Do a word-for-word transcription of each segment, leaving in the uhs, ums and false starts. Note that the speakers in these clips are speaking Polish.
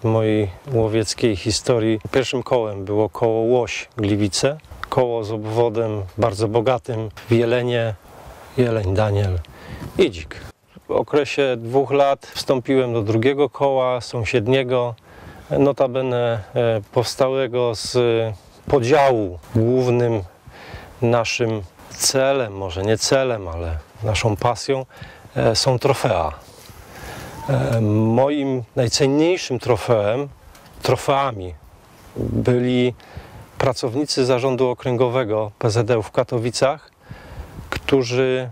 w mojej łowieckiej historii. Pierwszym kołem było koło Łoś Gliwice. Koło z obwodem bardzo bogatym w jelenie, jeleń, daniel i dzik. W okresie dwóch lat wstąpiłem do drugiego koła sąsiedniego, notabene powstałego z podziału. Głównym naszym celem, może nie celem, ale naszą pasją są trofea. Moim najcenniejszym trofeum, trofeami byli pracownicy Zarządu Okręgowego P Z D U w Katowicach, którzy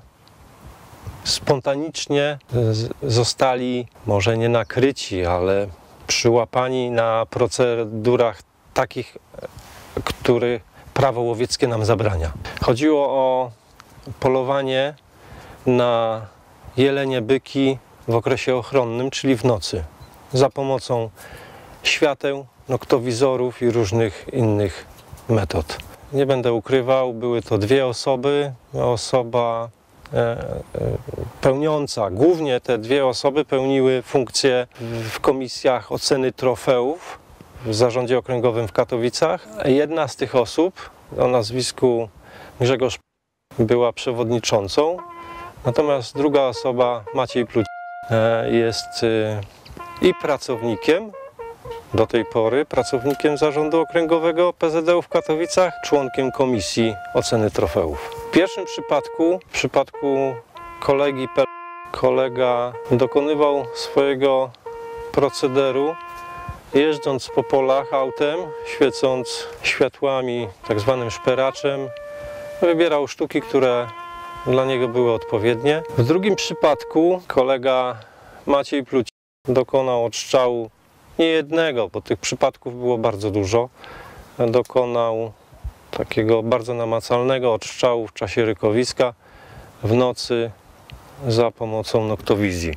spontanicznie zostali, może nie nakryci, ale przyłapani na procedurach takich, których prawo łowieckie nam zabrania. Chodziło o polowanie na jelenie byki w okresie ochronnym, czyli w nocy, za pomocą świateł, noktowizorów i różnych innych metod. Nie będę ukrywał, były to dwie osoby, osoba e, e, pełniąca, głównie te dwie osoby pełniły funkcje w komisjach oceny trofeów w Zarządzie Okręgowym w Katowicach. Jedna z tych osób o nazwisku Grzegorz była przewodniczącą, natomiast druga osoba, Maciej Pluć, jest i pracownikiem, do tej pory pracownikiem Zarządu Okręgowego P Z D U w Katowicach, członkiem Komisji Oceny Trofeów. W pierwszym przypadku, w przypadku kolegi P, kolega dokonywał swojego procederu jeżdżąc po polach autem, świecąc światłami, tak zwanym szperaczem, wybierał sztuki, które dla niego były odpowiednie. W drugim przypadku kolega Maciej Pluć dokonał odstrzału nie jednego, bo tych przypadków było bardzo dużo. Dokonał takiego bardzo namacalnego odstrzału w czasie rykowiska w nocy za pomocą noktowizji.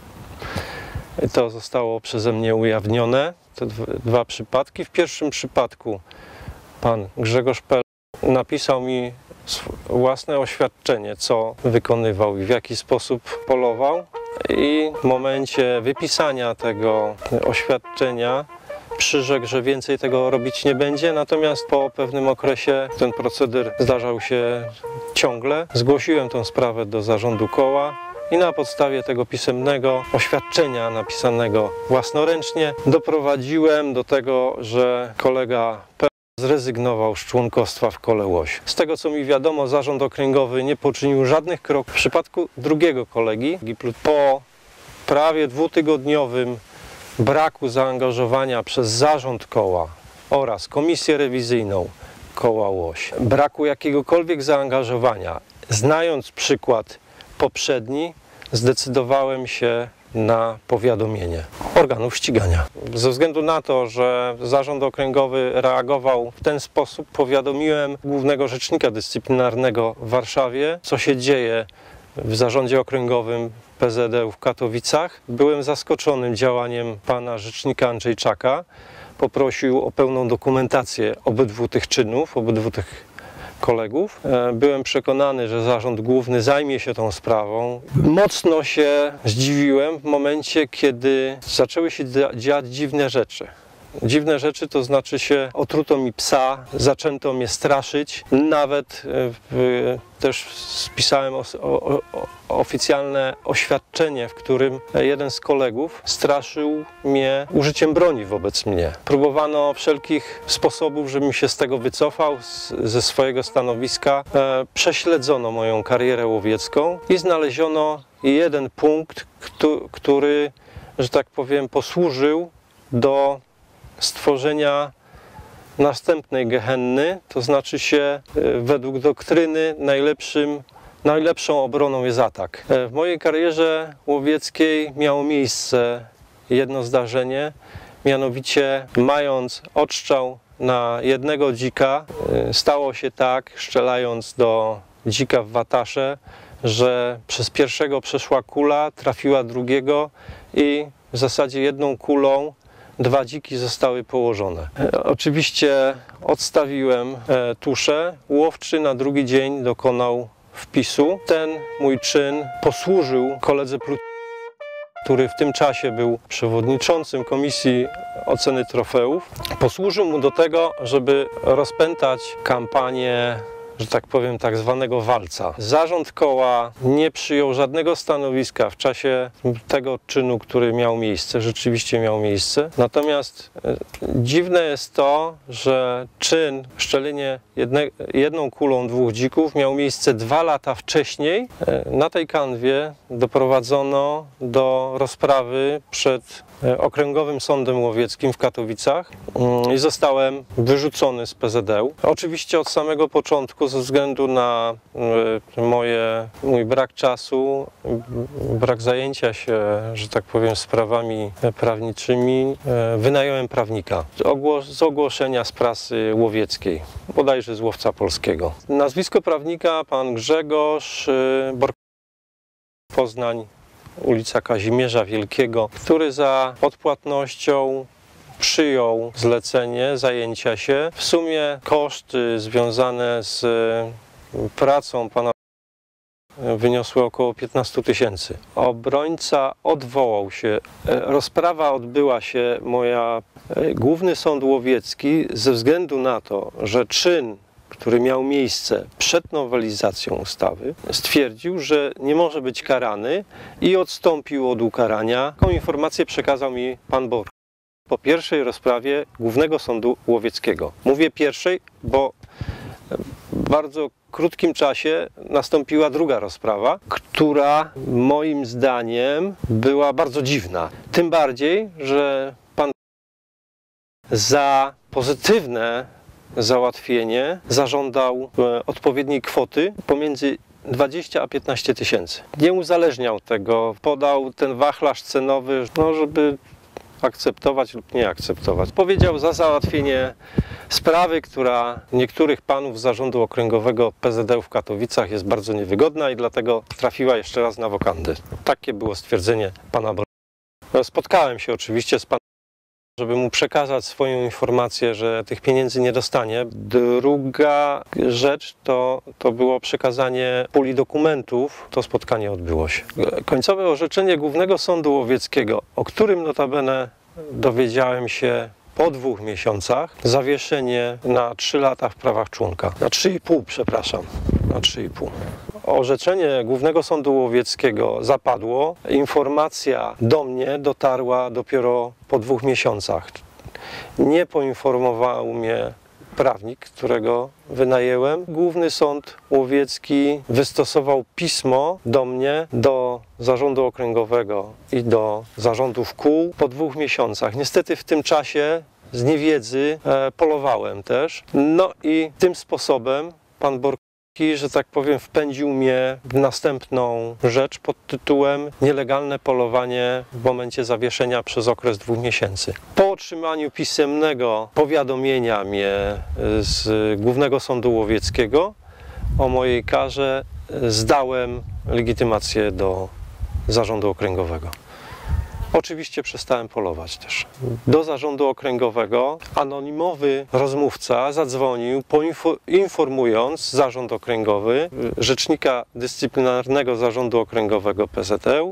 I to zostało przeze mnie ujawnione, te dwa przypadki. W pierwszym przypadku pan Grzegorz P. napisał mi własne oświadczenie, co wykonywał i w jaki sposób polował. I w momencie wypisania tego oświadczenia przyrzekł, że więcej tego robić nie będzie, natomiast po pewnym okresie ten proceder zdarzał się ciągle. Zgłosiłem tę sprawę do zarządu koła i na podstawie tego pisemnego oświadczenia napisanego własnoręcznie doprowadziłem do tego, że kolega P. zrezygnował z członkostwa w kole Łoś. Z tego co mi wiadomo, Zarząd Okręgowy nie poczynił żadnych kroków. W przypadku drugiego kolegi, po prawie dwutygodniowym braku zaangażowania przez zarząd koła oraz komisję rewizyjną koła Łoś, braku jakiegokolwiek zaangażowania, znając przykład poprzedni, zdecydowałem się na powiadomienie organów ścigania. Ze względu na to, że Zarząd Okręgowy reagował w ten sposób, powiadomiłem Głównego Rzecznika Dyscyplinarnego w Warszawie, co się dzieje w Zarządzie Okręgowym P Z D U w Katowicach. Byłem zaskoczony działaniem pana rzecznika Andrzejczaka. Poprosił o pełną dokumentację obydwu tych czynów, obydwu tych kolegów. Byłem przekonany, że Zarząd Główny zajmie się tą sprawą. Mocno się zdziwiłem w momencie, kiedy zaczęły się dziać dziwne rzeczy. Dziwne rzeczy to znaczy się otruto mi psa, zaczęto mnie straszyć. Nawet w, też spisałem o, o, o, oficjalne oświadczenie, w którym jeden z kolegów straszył mnie użyciem broni wobec mnie. Próbowano wszelkich sposobów, żebym się z tego wycofał, z, ze swojego stanowiska. E, prześledzono moją karierę łowiecką i znaleziono jeden punkt, który, który, że tak powiem, posłużył do stworzenia następnej gehenny, to znaczy się według doktryny najlepszym, najlepszą obroną jest atak. W mojej karierze łowieckiej miało miejsce jedno zdarzenie, mianowicie mając odstrzał na jednego dzika, stało się tak, strzelając do dzika w watasze, że przez pierwszego przeszła kula, trafiła drugiego i w zasadzie jedną kulą dwa dziki zostały położone. E, oczywiście odstawiłem e, tuszę. Łowczy na drugi dzień dokonał wpisu. Ten mój czyn posłużył koledze Plut który w tym czasie był przewodniczącym Komisji Oceny Trofeów, posłużył mu do tego, żeby rozpętać kampanię, że tak powiem, tak zwanego walca. Zarząd koła nie przyjął żadnego stanowiska w czasie tego czynu, który miał miejsce, rzeczywiście miał miejsce. Natomiast e, dziwne jest to, że czyn szczelenie jedne, jedną kulą dwóch dzików miał miejsce dwa lata wcześniej. E, na tej kanwie doprowadzono do rozprawy przed e, Okręgowym Sądem Łowieckim w Katowicach mm, i zostałem wyrzucony z P Z D U. Oczywiście od samego początku, ze względu na y, moje, mój brak czasu, brak zajęcia się, że tak powiem, sprawami prawniczymi, y, wynająłem prawnika z, z ogłoszenia z prasy łowieckiej, bodajże z Łowca Polskiego. Nazwisko prawnika pan Grzegorz y, Bork Poznań, ulica Kazimierza Wielkiego, który za odpłatnością przyjął zlecenie zajęcia się. W sumie koszty związane z pracą pana wyniosły około piętnaście tysięcy. Obrońca odwołał się. Rozprawa odbyła się, moja Główny Sąd Łowiecki, ze względu na to, że czyn, który miał miejsce przed nowelizacją ustawy, stwierdził, że nie może być karany i odstąpił od ukarania. Taką informację przekazał mi pan Bork po pierwszej rozprawie Głównego Sądu Łowieckiego. Mówię pierwszej, bo w bardzo krótkim czasie nastąpiła druga rozprawa, która moim zdaniem była bardzo dziwna. Tym bardziej, że pan za pozytywne załatwienie zażądał odpowiedniej kwoty pomiędzy dwadzieścia a piętnaście tysięcy. Nie uzależniał tego, podał ten wachlarz cenowy, no żeby akceptować lub nie akceptować. Powiedział za załatwienie sprawy, która niektórych panów z Zarządu Okręgowego P Z D U w Katowicach jest bardzo niewygodna i dlatego trafiła jeszcze raz na wokandy. Takie było stwierdzenie pana Borka. Spotkałem się oczywiście z panem, żeby mu przekazać swoją informację, że tych pieniędzy nie dostanie. Druga rzecz to, to było przekazanie puli dokumentów. To spotkanie odbyło się. Końcowe orzeczenie Głównego Sądu Łowieckiego, o którym notabene dowiedziałem się po dwóch miesiącach, zawieszenie na trzy lata w prawach członka. Na trzy i pół, przepraszam. Na trzy i pół. Orzeczenie Głównego Sądu Łowieckiego zapadło. Informacja do mnie dotarła dopiero po dwóch miesiącach. Nie poinformował mnie prawnik, którego wynajęłem. Główny Sąd Łowiecki wystosował pismo do mnie, do Zarządu Okręgowego i do zarządów kół po dwóch miesiącach. Niestety w tym czasie z niewiedzy e, polowałem też. No i tym sposobem pan Bork, że tak powiem, wpędził mnie w następną rzecz pod tytułem nielegalne polowanie w momencie zawieszenia przez okres dwóch miesięcy. Po otrzymaniu pisemnego powiadomienia mnie z Głównego Sądu Łowieckiego o mojej karze zdałem legitymację do Zarządu Okręgowego. Oczywiście przestałem polować też. Do Zarządu Okręgowego anonimowy rozmówca zadzwonił, informując Zarząd Okręgowy, rzecznika dyscyplinarnego Zarządu Okręgowego P Z D U,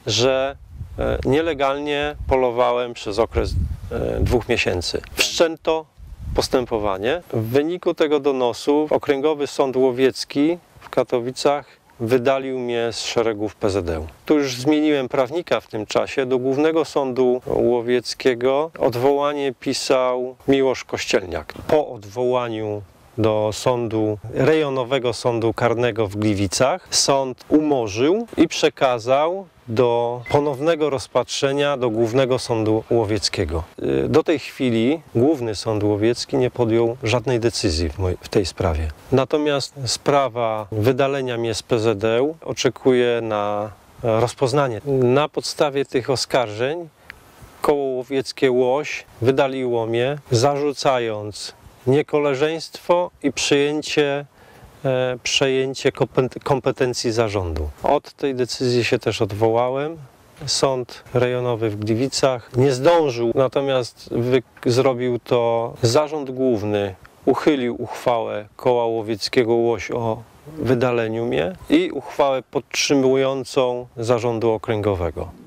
że nielegalnie polowałem przez okres dwóch miesięcy. Wszczęto postępowanie. W wyniku tego donosu Okręgowy Sąd Łowiecki w Katowicach wydalił mnie z szeregów P Z D U. Tu już zmieniłem prawnika w tym czasie. Do Głównego Sądu Łowieckiego odwołanie pisał Miłosz Kościelniak. Po odwołaniu do sądu, rejonowego sądu karnego w Gliwicach, sąd umorzył i przekazał do ponownego rozpatrzenia do Głównego Sądu Łowieckiego. Do tej chwili Główny Sąd Łowiecki nie podjął żadnej decyzji w, moj, w tej sprawie. Natomiast sprawa wydalenia mnie z P Z D U oczekuje na rozpoznanie. Na podstawie tych oskarżeń Koło Łowieckie Łoś wydaliło mnie, zarzucając niekoleżeństwo i przyjęcie E, przejęcie kompetencji zarządu. Od tej decyzji się też odwołałem. Sąd rejonowy w Gliwicach nie zdążył, natomiast zrobił to Zarząd Główny, uchylił uchwałę Koła Łowieckiego Łoś o wydaleniu mnie i uchwałę podtrzymującą Zarządu Okręgowego.